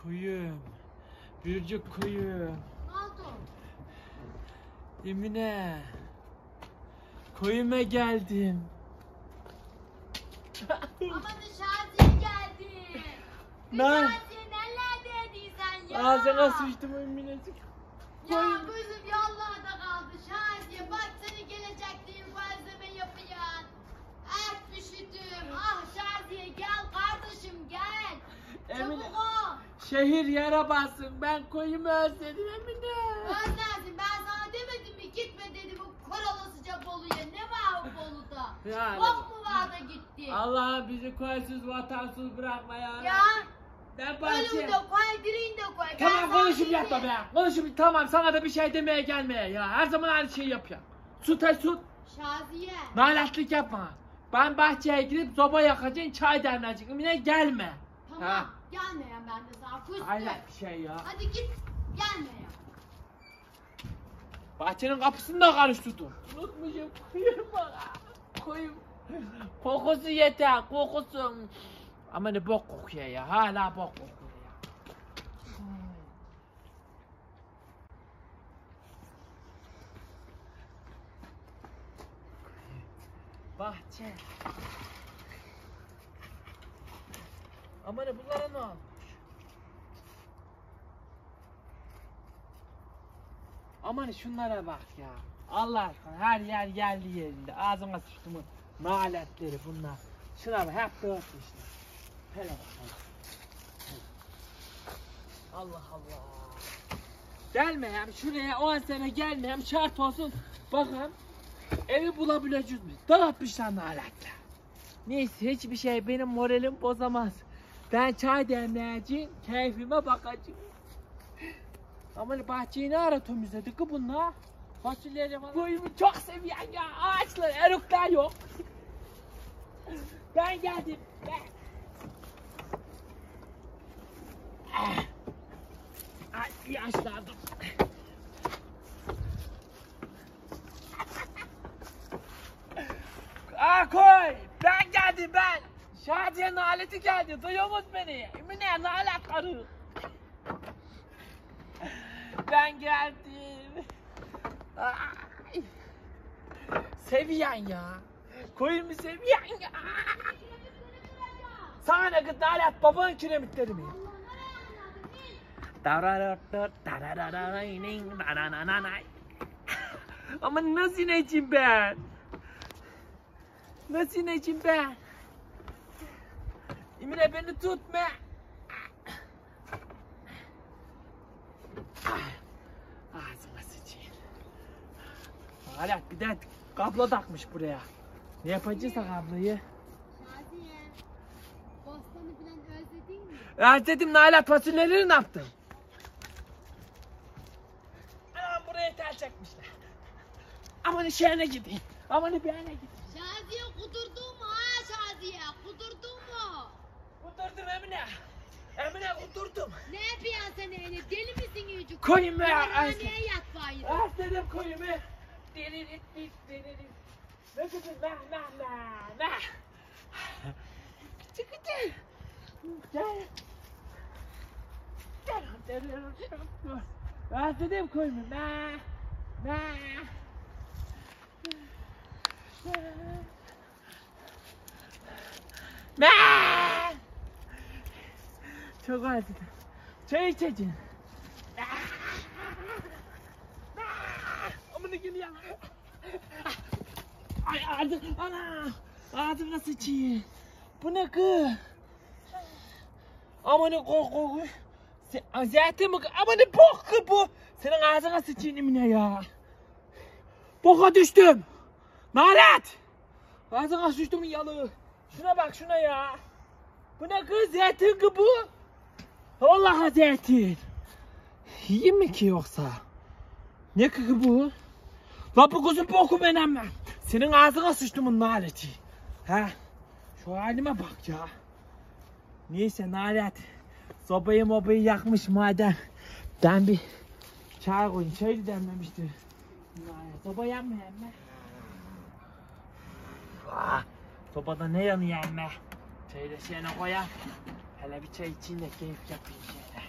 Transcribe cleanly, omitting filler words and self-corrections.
Koyum. Biricik koyum. Ne oldu? Emine. Koyuma geldim. Aman Şaziye geldi. Ne? Şaziye nerelerdeydin sen ya? Ağzına sıçtım Eminecik. Ya kızım yollarda kaldı Şaziye. Bak seni gelecek diye malzeme yapıyorsun. Ah üşüdüm. Ah Şaziye gel kardeşim gel. Emine. Çabuk ol. Şehir yara bassın. Ben koyumu özledim Emine. Özlersin ben sana demedim mi gitme dedim bu korolasıca Bolu'ya. Ne var o Bolu'da? Yani. Bok mu var da gitti? Allah bizi koysuz vatansız bırakma ya. Ya. Ben bahçe. Ölümü de koy, direğini de koy. Tamam Ben konuşup sana yapma diyeyim. be. Konuşup tamam sana da bir şey demeye gelmeye ya. Her zaman aynı şeyi yapıyor. Sut. Şaziye. Naletlik yapma. Ben bahçeye gidip soba yakacaksın, çay demleyeceksin. Emine gelme. Tamam. Ha. Gelmeyen ben de sana küstüm. Hayret bir şey ya. Hadi git. Gelmeyen. Bahçenin kapısını da karıştırdım. Unutmuşum. Koyun bana. Koyun. Kokusu yeter. Kokusu. Ama ne bok kokuyor ya. Hala bok kokuyor ya. Bahçe. Ama ne bunlara ne olmuş? Aman şunlara bak ya. Allah aşkına her yer yerli yerinde. Ağzıma sıçtımın naletleri bunlar. Şuna bak hep dağıtmışlar. Hele bak. Allah Allah. Gelmeyem şuraya 10 sene gelmeyem şart olsun. Bakın evi bulabileceğiz mi? Dağıtmışlar naletler. Neyse hiçbir şey benim moralim bozamaz. Ben çay demleyeceğim, keyfime bakacağım. Ama bahçeyi ne ara temizledik ki bunlar? Fasulyeleri falan. Koyumu çok seviyen ya. Ağaçlar, erikler yok. Ben geldim. Ay yaşlandım. Koy. Ben geldim ben. Şadiye'nin aleti geldi. Duyuyor musun beni? Emine nalet karı. Ben geldim. Ay. Seviyen ya. Koyun mu seviyen ya? Sana ne kız nalet babanın kiremitleri mi? Ama nasıl ineceğim ben? Nasıl ineceğim ben? Emine beni tutma. Ağzıma sıçayım. Hala bir de kablo takmış buraya. Ne yapacağız kabloyu? Şaziye. Bostanı falan özledin mi? Dedim Nalat fasulyeleri ne yaptın? Anam buraya tel çekmişler. Aman işlerine gideyim. Aman bir yana gideyim. Şaziye kudurdun mu ha Şaziye? Kudurdun mu? Kudurdum Emine. Emine kudurdum. Ne yapıyorsun sen öyle? Deli misin yücük? Koyun be. Kumarhaneye yat bayram. Dedim koyun be. Delirit. Ne kızım ne. Çıkıcı. Gel. Dedim koyun be. Çok acıdı. Çay içeceğim. Amına geliyor. Ay ana. Ağzımla sıçayım. Bu ne kız? Amına koku. Zeytin mi? Amına bok kız bu. Senin ağzına sıçayım Emine ya. Boka düştüm. Nalet. Ağzına sıçtım yalı. Şuna bak şuna ya. Bu ne kız? Zeytin kız bu. Vallahi zeytin. Yiyeyim mi ki yoksa? Ne kız bu? La bu kızın boku benim ben. Senin ağzına sıçtımın naleti. Ha? Şu halime bak ya. Neyse nalet. Sobayı yakmış madem. Ben bir çay koyayım. Çayı demlemiştir. Soba yanmıyor emme. Sobada ne yanıyor emme? Çayı da şeyine koyar. Hele bir çay içeyim de keyif yapayım şöyle.